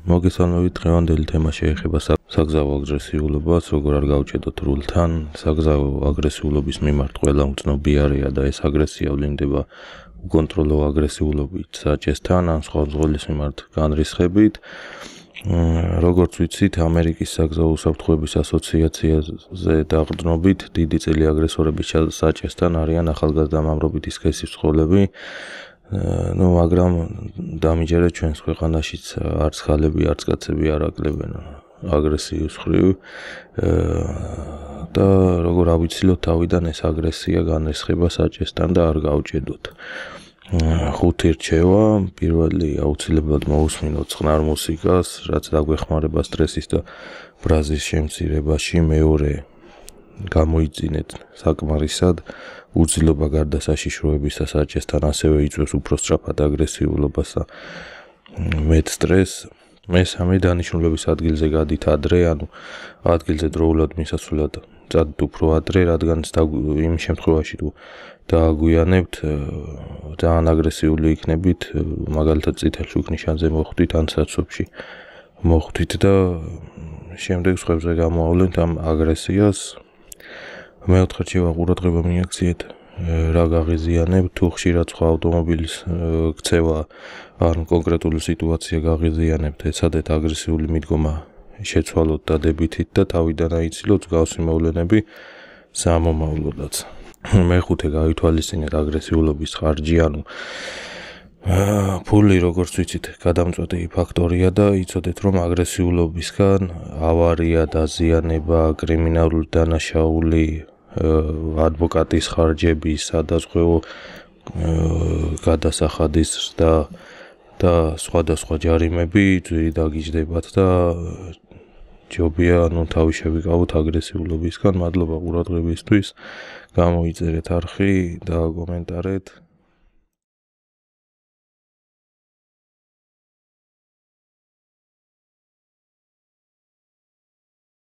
მოგესალმებით, დღევანდელი თემა შეეხება საგზაო აგრესიულობას, როგორ არ გავჭედოთ რულთან. საგზაო აგრესიულობის მიმართ ყველა უცნობიერია და ეს აგრესია ვლინდება უკონტროლო აგრესიულობით საჭესთან, ან სხვა მძღოლის მიმართ განრისხებით. როგორც ვიცით, ამერიკის საგზაო უსაფრთხოების ასოციაციაზე დაყრდნობით, დიდი წილი აგრესორების საჭესთან არიან ახალგაზრდა მამრობითი სქესის მსხვერპლები. მაგრამ დამიჯერეთ ჩვენს ქვეყანაშიც არც ხალები, არც კაცები არ აკლებენ აგრესივის ხრივ და როგორ ავიცილოთ თავიდან ეს აგრესია განრისხება საჭესთან და არ გავჭედოთ. 5 რჩევა, პირველი აუცილებლად მოусმინოთ წყნარ მუსიკას, რაც დაგვეხმარება სტრესის და ბრაზის შემცირებაში. მეორე, გამოიძინეთ საკმარისად, უძილობა გარდა საშიშროებისა საჭესთან ასევე იწვევს უფრო სწრაფად აგრესიულობას და მეტ სტრესს. მესამე, დანიშნულების ადგილზე გადით ადრე, ანუ ადგილზე დროულად მისასვლელად წადით უფრო ადრე, რადგან იმ შემთხვევაში თუ დააგვიანებთ, ძალიან აგრესიული იქნებით, მაგალითად წითელ შუქნიშანზე მოხვდით ან საცობში მოხვდით და შემდეგ სხვებზე გამოავლენთ ამ აგრესიას. მეოთხე რჩევა, ყურადღება მიაქციეთ რა გაღიზიანებთ, თუ ხშირად სხვა ავტომობილის ქცევა ან კონკრეტული სიტუაცია გაღიზიანებთ, ეცადეთ აგრესიული მიდგომა შეცვალოთ დადებითით და თავიდან აიცილოთ მსგავსი მოვლენები სამომავლოდაც. მეხუთე, გაითვალისწინეთ აგრესიულობის ხარჯი, ანუ ფული, როგორც ვიცით, გადამწყვეტი ფაქტორია და იცოდეთ, რომ აგრესიულობისგან ავარია, დაზიანება, კრიმინალური დანაშაული, ადვოკატის ხარჯები, სადაზღვევო გადასახადის ზრდა და სხვადასხვა ჯარიმები ძვირი დაგიჯდებათ და ჯობია თავი შევიკავოთ აგრესიულობისგან. მადლობა ყურადღებისთვის, გამოიწერეთ არხი და კომენტარეთ.